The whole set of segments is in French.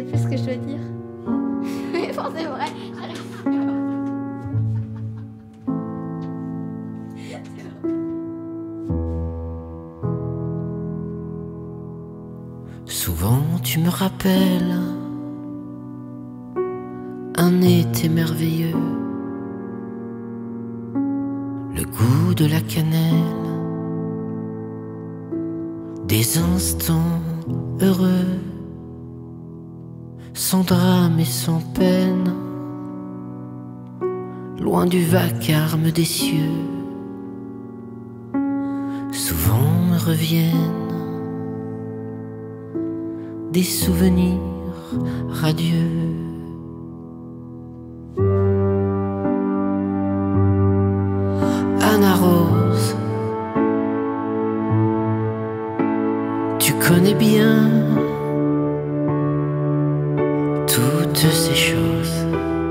sais plus ce que je dois dire. Mais bon, c'est vrai, j'arrive plus. Souvent tu me rappelles un été merveilleux, le goût de la cannelle, des instants heureux, sans drame et sans peine, loin du vacarme des cieux. Souvent me reviennent des souvenirs radieux. Anna Rose, tu connais bien toutes ces choses.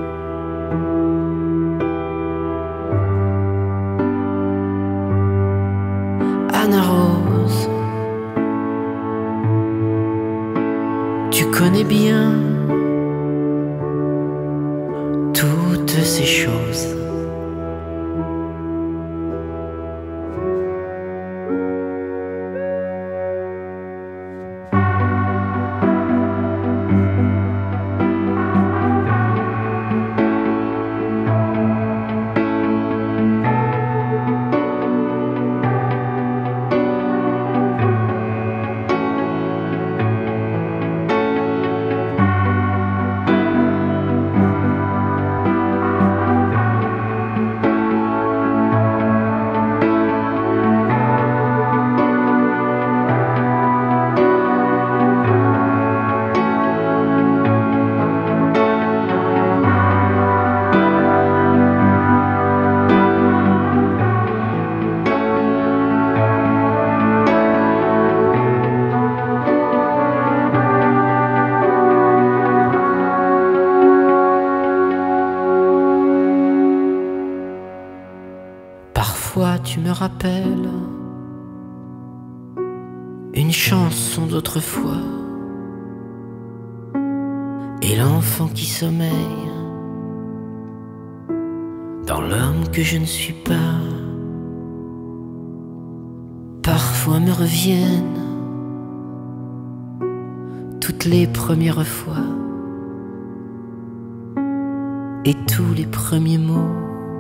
Anna Rose, tu connais bien toutes ces choses. Parfois tu me rappelles une chanson d'autrefois et l'enfant qui sommeille dans l'homme que je ne suis pas. Parfois me reviennent toutes les premières fois et tous les premiers mots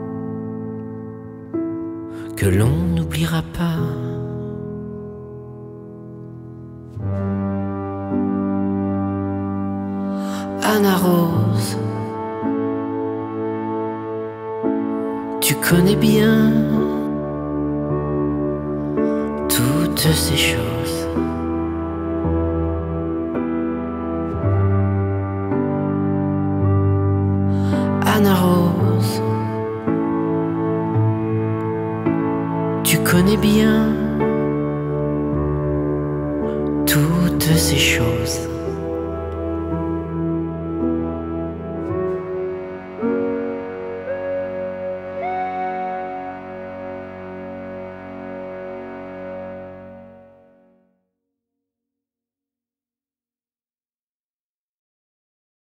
que l'on n'oubliera pas. Anna Rose, tu connais bien toutes ces choses. Anna Rose, tu connais bien toutes ces choses.